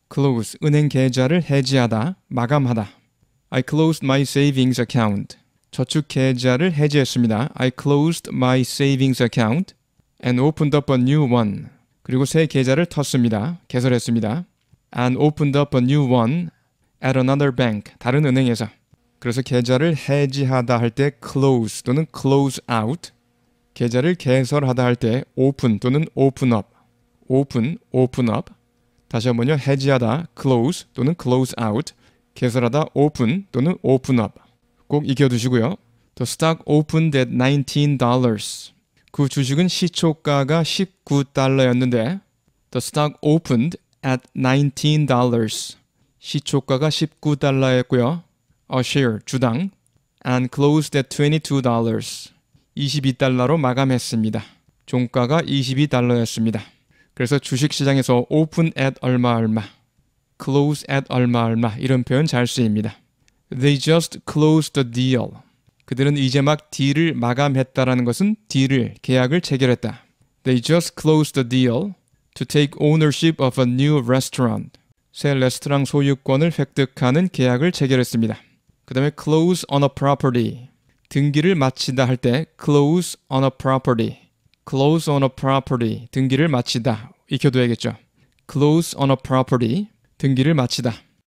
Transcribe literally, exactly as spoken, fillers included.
close, 은행 계좌를 해지하다, 마감하다. I closed my savings account. 저축 계좌를 해지했습니다. I closed my savings account and opened up a new one. 그리고 새 계좌를 텄습니다. 개설했습니다. And opened up a new one at another bank. 다른 은행에서. 그래서 계좌를 해지하다 할 때 close 또는 close out. 계좌를 개설하다 할 때 open 또는 open up. open, open up. 다시 한번요. 해지하다 close 또는 close out. 개설하다 open 또는 open up. 꼭 익혀두시고요. The stock opened at nineteen dollars. 그 주식은 시초가가 십구 달러였는데 The stock opened at nineteen dollars. 시초가가 십구 달러였고요. A share, 주당. And closed at twenty-two dollars. 이십이 달러로 마감했습니다. 종가가 이십이 달러였습니다. 그래서 주식시장에서 open at 얼마 얼마, close at 얼마 얼마 이런 표현 잘 쓰입니다. They just closed the deal. 그들은 이제 막 딜을 마감했다라는 것은 딜을, 계약을 체결했다. They just closed the deal to take ownership of a new restaurant. 새 레스토랑 소유권을 획득하는 계약을 체결했습니다. 그 다음에 close on a property. 등기를 마치다 할 때 close on a property. close on a property. 등기를 마치다. 익혀둬야겠죠. close on a property. 등기를 마치다.